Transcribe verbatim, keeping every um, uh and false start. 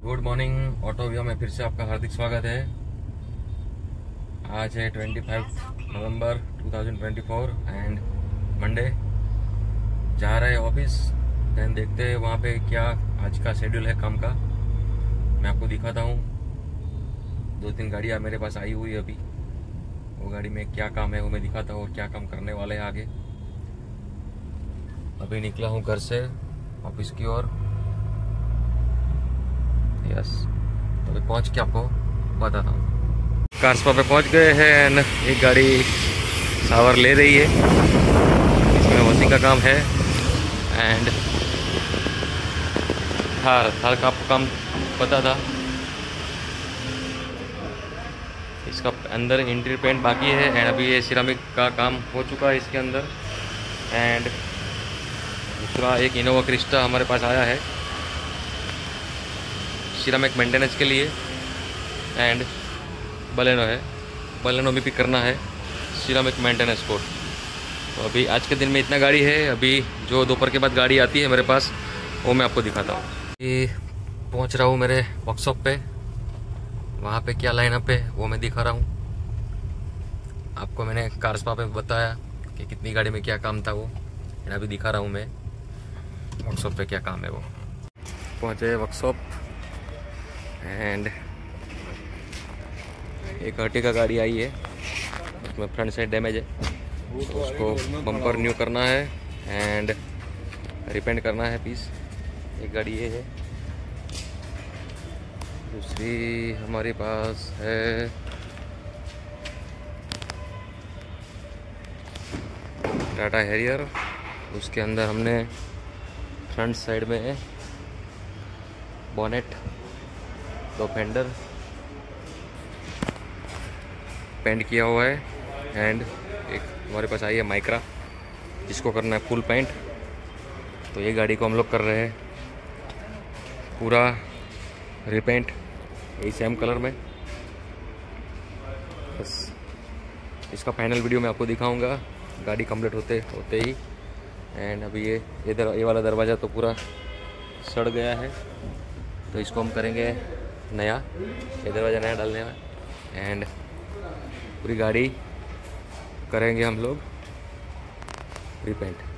Good morning auto view में फिर से आपका हार्दिक स्वागत है। आज है पच्चीस नवंबर दो हज़ार चौबीस एंड मंडे। जा रहे हैं ऑफिस। देन देखते हैं वहाँ पे क्या आज का शेड्यूल है काम का। मैं आपको दिखाता हूँ। दो तीन गाड़ियाँ मेरे पास आई हुई है अभी। वो गाड़ी में क्या काम है वो मैं दिखाता हूँ और क्या काम करने वाले हैं आगे। अभी निकला हूँ घर से ऑफिस की ओर। यस, तो अभी पहुँच के आपको बताता हूँ। कार स्पा पे पहुँच गए हैं एंड एक गाड़ी सावर ले रही है। इसमें वॉशिंग का काम है एंड थार थार का आपको काम पता था। इसका अंदर इंटीरियर पेंट बाकी है एंड अभी ये सिरामिक का काम हो चुका है इसके अंदर। एंड दूसरा एक इनोवा क्रिस्टा हमारे पास आया है सिरामिक मेंटेनेंस के लिए। एंड बलेनो है, बलेनो में भी करना है सिरामिक मेंटेनेंस कोड। तो अभी आज के दिन में इतना गाड़ी है। अभी जो दोपहर के बाद गाड़ी आती है मेरे पास वो मैं आपको दिखाता हूँ। ये पहुँच रहा हूँ मेरे वर्कशॉप पे। वहाँ पे क्या लाइनअप है वो मैं दिखा रहा हूँ आपको। मैंने कार स्पा पे बताया कि कितनी गाड़ी में क्या काम था वो। एंड अभी दिखा रहा हूँ मैं वर्कशॉप पे क्या काम है वो। पहुँचे वर्कशॉप एंड एक अर्टिगा गाड़ी आई है, उसमें फ्रंट साइड डैमेज है तो उसको बम्पर न्यू करना है एंड रिपेंट करना है पीस। एक गाड़ी ये है। दूसरी हमारे पास है टाटा हैरियर। उसके अंदर हमने फ्रंट साइड में बोनेट, दो फेंडर पेंट किया हुआ है एंड एक हमारे पास आई है माइक्रा जिसको करना है फुल पेंट। तो ये गाड़ी को हम लोग कर रहे हैं पूरा रिपेंट यही सेम कलर में। बस इसका फाइनल वीडियो मैं आपको दिखाऊंगा गाड़ी कंप्लीट होते होते ही। एंड अभी ये इधर ये वाला दरवाज़ा तो पूरा सड़ गया है तो इसको हम करेंगे नया, ये दरवाज़ा नया डालने में। एंड पूरी गाड़ी करेंगे हम लोग रिपेंट।